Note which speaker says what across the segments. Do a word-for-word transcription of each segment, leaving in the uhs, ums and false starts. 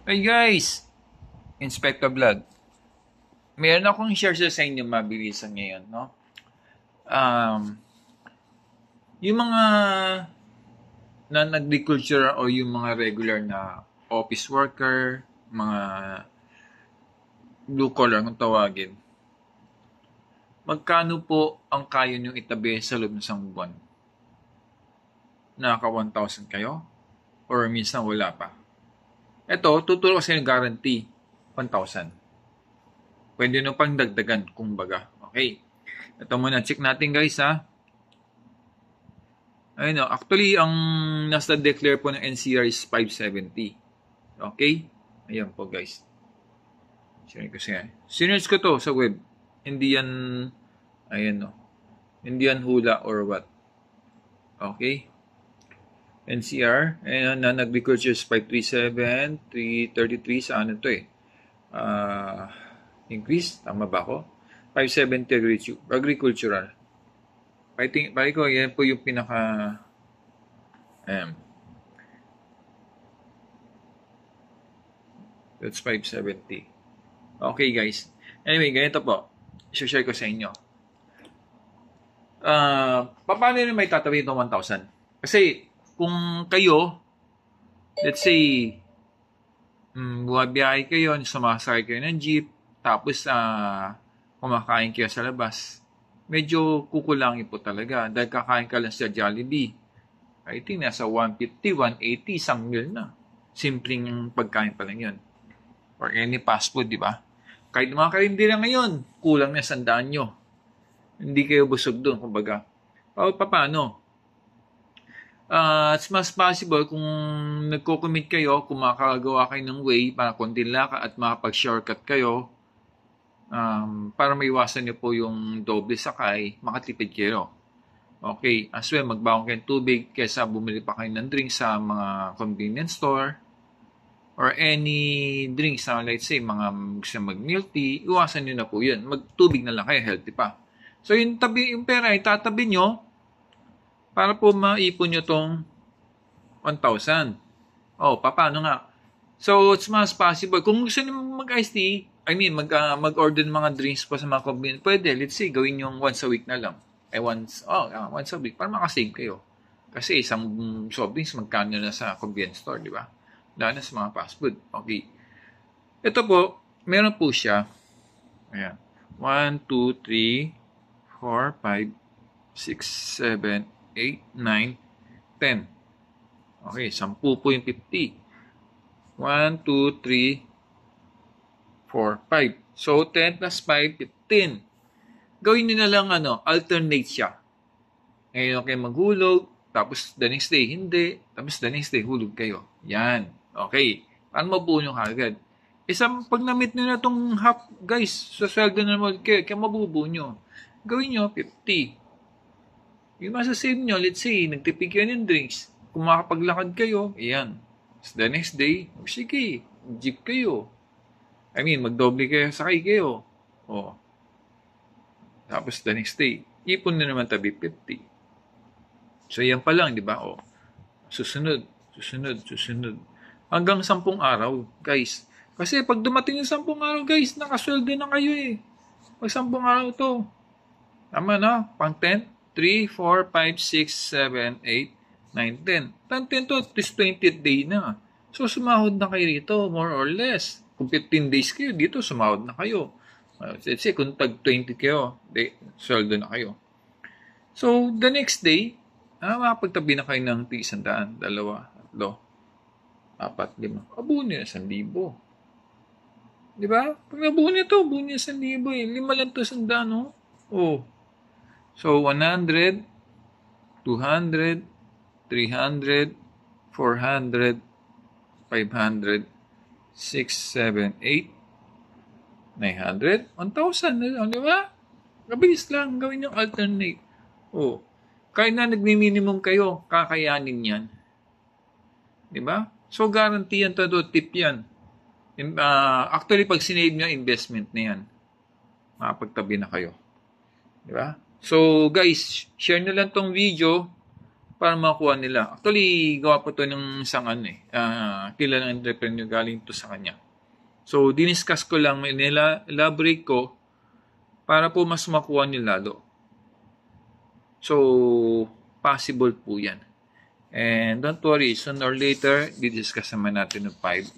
Speaker 1: Hey guys, Inspector Vlog. Meron akong share sa inyo mabilisan ngayon, no? Um, yung mga non-agriculture o yung mga regular na office worker, mga blue collar kung tawagin, magkano po ang kaya nyo itabi sa loob ng isang buwan? Naka one thousand kayo? Or minsan wala pa? Ito, tuturo ko sa inyo guarantee, one thousand. Pwede nyo pang dagdagan, kung baga. Okay. Ito muna, check natin guys ha. Ayun o, actually, ang nasa declare po ng N C R is five seventy. Okay? Ayan po guys. Share ko siya. Sinerge ko to sa web. Hindi yan, ayan o. Hindi yan hula or what. Okay? N C R, ayan, non-agriculture is five thirty-seven, three thirty-three, sa ano to eh. Ah... Uh, increase, tama ba ako? five seventy agricultural. I think, balik ko, yan po yung pinaka, um, that's five seventy. Okay guys. Anyway, ganito po. I-share ko sa inyo. Uh, paano rin may tatawin itong one thousand? Kasi, kung kayo, let's say, um, buwabiyahe kayo, sumasakay kayo ng jeep, tapos uh, kumakain kayo sa labas, medyo kukulangin po talaga dahil kakain ka lang sa Jollibee. I think nasa one fifty, one eighty, isang meal na. Simpleng pagkain pa lang yun. Or any fast food, di ba? Kahit mga karindira ngayon, kulang na sandaan nyo. Hindi kayo busog doon, kumbaga. Pa paano? Uh, it's mas possible kung nagko-commit kayo, kung makakagawa kayo ng way para konting laka at makapag-shortcut kayo, Um, para maiwasan niyo po yung doble sakay, makatipid kayo. Okay, as well, magbaon kayo ng tubig kaysa bumili pa kayo ng drinks sa mga convenience store or any drinks na, let's say, mga gusto mag-milk tea, iwasan niyo na po yun. Magtubig na lang kayo, healthy pa. So, yung, tabi, yung pera, itatabi nyo para po maipon nyo tong one thousand. Oh, paano nga? So, it's mas possible. Kung gusto niyo mag-iced tea, I mean, mag, uh, mag-order ng mga drinks pa sa mga convenience. Pwede, let's say, gawin yung once a week na lang. Eh, once, oh, uh, once a week, para makasave kayo. Kasi isang soft drinks, magkano na sa convenience store, di ba? Lalo na sa mga fast food. Okay. Ito po, meron po siya. Ayan. one, two, three, four, five, six, seven, eight, nine, ten. Okay, sampu po yung fifty. one, two, three, four, five. So, ten plus five, fifteen. Gawin nyo na lang, ano, alternate siya. Ngayon, okay, maghulog, tapos the next day, hindi, tapos the next day, hulog kayo. Yan. Okay. Paano mabuo nyo kagad? Isang, pag na-meet nyo na itong half, guys, sa sweldo na naman kayo, kaya mabubuo nyo. Gawin nyo, fifty. Yung masasave nyo, let's say, nagtipig kayo ng drinks, kung makapaglakad kayo, yan. The next day, sige, jeep kayo. I mean, magdoble kayo, sakay kayo. O. Tapos the next day, ipon na naman tabi fifty. So, yan pa lang, di ba? O. Susunod, susunod, susunod. Hanggang sampung araw, guys. Kasi pag dumating yung sampung araw, guys, nakasweldo na kayo eh. Pag sampung araw to. Tama na, pang ten, three, four, five, six, seven, eight, nine, ten. ten to, at least twentieth day na. So, sumahod na kayo rito, more or less. Kung fifteen days kayo, dito sumahod na kayo. Let's say, kung tag twenty kayo, de, sweldo na kayo. So, the next day, ah, makapagtabi na kayo ng isang daan, dalawa, tatlo, apat, lima. Abuo nyo na isang libo. Diba? Pag nabuo nyo ito, abuo nyo isang libo eh. Lima lang ito isang daan, no? Oh. So, one hundred, two hundred, three hundred, four hundred, five hundred, six, seven, eight, nine hundred, one thousand, di ba? Kabilis lang, gawin yung alternate. Oh, kahit na nagmi-minimum kayo, kakayanin yan. Di ba? So, guarantee yan to, tip yan. Uh, actually, pag sinave nyo, investment na yan. Makapagtabi na kayo. Di ba? So, guys, share nyo lang tong video para makuha nila. Actually, gawa po to ng isang ano eh, uh, kilalang entrepreneur, galing to sa kanya. So, diniscuss ko lang, nila, elaborate ko para po mas makuha nila lalo. So, possible po yan. And don't worry, sooner or later, didiscuss naman natin ng five.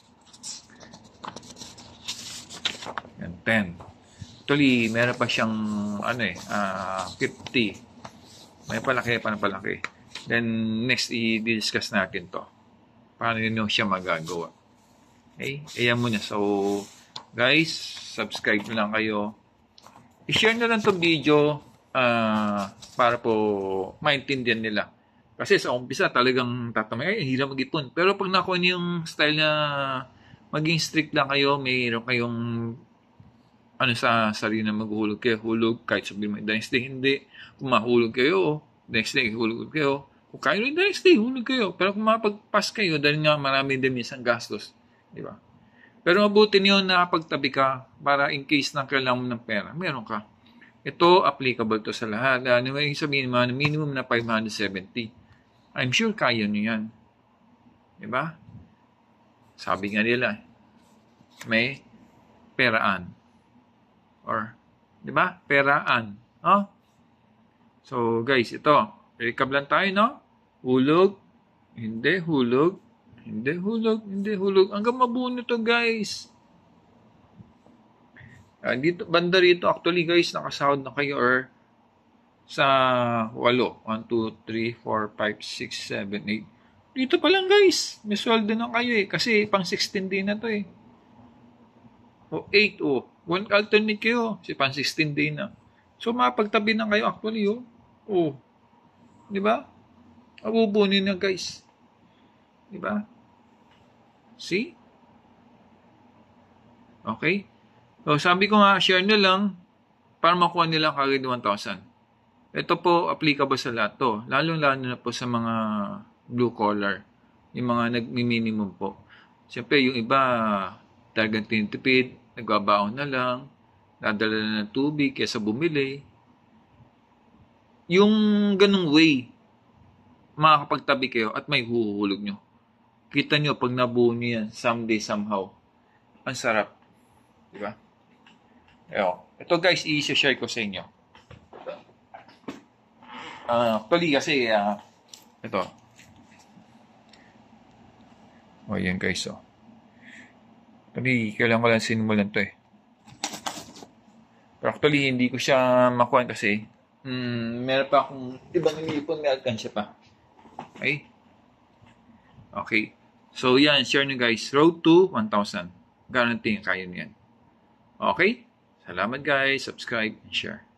Speaker 1: And ten. Actually, meron pa siyang ano eh, uh, fifty. May palaki, pa na palaki. Then, next, i-discuss natin to. Paano nyo siya magagawa. Okay? Ayan muna. So, guys, subscribe na lang kayo. I-share na lang itong video uh, para po maintindihan nila. Kasi sa umpisa, talagang tatamay, ay, hirap mag-ipon. Pero pag nakuha niyo yung style na maging strict lang kayo, mayroon kayong ano sa sarili na maghuhulog kayo, hulog, kahit sabihin mo, the next day, hindi. Kung mahulog kayo, the next day, hulog kayo. Kung kaya rin, the next day, hulog kayo. Pero kung mapag-pass kayo, dahil nga marami din minsan gastos. Di ba? Pero mabuti niyo na pagtabi ka para in case na kailangan mo ng pera, meron ka. Ito, applicable to sa lahat. Ano yung sabihin mo, minimum na five hundred seventy. I'm sure kaya niyo yan. Di ba? Sabi nga nila, may peraan. Or, di ba? Peraan. Oh? So, guys, ito. Recap lang tayo, no? Hulog. Hindi, hulog. Hindi, hulog. Hindi, hulog. Hanggang mabuo nito, guys. Uh, dito, banda rito, actually, guys, nakasahod na kayo or sa walo. one, two, three, four, five, six, seven, eight. Dito pa lang, guys. May sweldo na kayo eh. Kasi pang sixteen day na to eh. O eight, o. One alternate kayo. Kasi pang sixteen day na. So, mapagtabi na kayo actually, oh. Oh. Di ba? Abubunin na, guys. Di ba? See? Okay? So, sabi ko nga, share na lang para makuha nila kagad one thousand. Ito po, applicable sa lahat to. Lalo-lalo na po sa mga blue collar. Yung mga nag-minimum po. Siyempre, yung iba, talagang tinitipid, nagbabaon na lang, dadala na ng tubig kaysa bumili. Yung ganung way, makakapagtabi kayo at may huhulog nyo. Kita nyo, pag nabuo nyo yan, someday, somehow, ang sarap. Diba? Eyo. Ito guys, i-share ko sa inyo. Uh, actually kasi, uh, ito. O, yan guys, oh. Actually, kailangan ko lang sinimulan to eh. Pero actually, hindi ko siya makuha kasi hmm, meron pa akong ibang inipon, may alkansya pa. Okay? Okay. So, yan. Share nyo guys. Road to one thousand. Guarantee kaya nyo yan. Okay? Salamat guys. Subscribe and share.